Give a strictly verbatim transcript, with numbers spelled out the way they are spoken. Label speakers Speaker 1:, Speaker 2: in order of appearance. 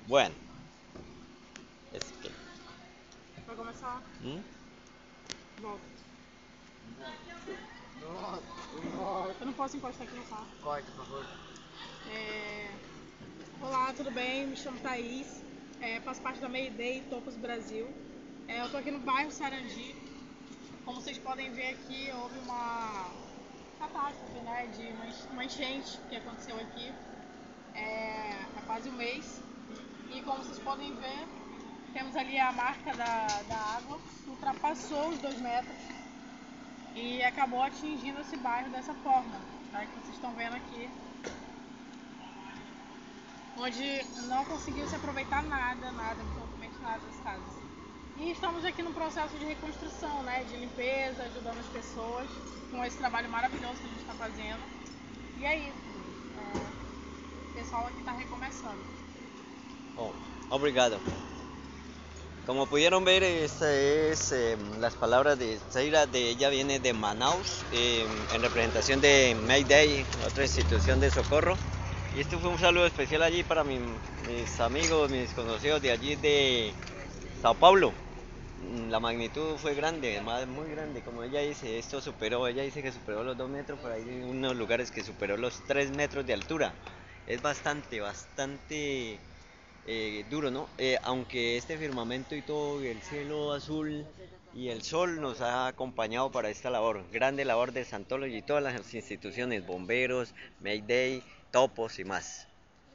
Speaker 1: Bueno, es que...
Speaker 2: Vai começar?
Speaker 1: ¿Mm?
Speaker 2: Volta. Eu não posso encostar aqui no carro.
Speaker 3: Corte, por favor.
Speaker 2: É... Olá, tudo bem? Me chamo Thaís. É, faço parte da Mayday Topos Brasil. É, eu tô aqui no bairro Sarandi. Como vocês podem ver aqui, houve uma catástrofe, né, de uma ench- uma enchente que aconteceu aqui é, há quase um mês. E como vocês podem ver, temos ali a marca da, da água, que ultrapassou os dois metros e acabou atingindo esse bairro dessa forma, tá? Que vocês estão vendo aqui, onde não conseguiu se aproveitar nada, nada, absolutamente nada das casas. E estamos aqui no processo de reconstrução, né, de limpeza, ajudando as pessoas com esse trabalho maravilhoso que a gente está fazendo. E é isso, é, o pessoal aqui está recomeçando.
Speaker 1: Oh, obrigado. Como pudieron ver, esta es eh, las palabras de Zaira, de ella viene de Manaus, eh, en representación de Mayday, otra institución de socorro. Y este fue un saludo especial allí para mi- mis amigos, mis conocidos de allí de Sao Paulo. Mm, La magnitud fue grande, más muy grande, como ella dice, esto superó, ella dice que superó los dos metros, por ahí hay unos lugares que superó los tres metros de altura. Es bastante, bastante eh, duro, ¿no? Eh, aunque este firmamento y todo, y el cielo azul y el sol nos ha acompañado para esta labor, grande labor de Santolo y todas las instituciones, bomberos, Mayday, topos y más.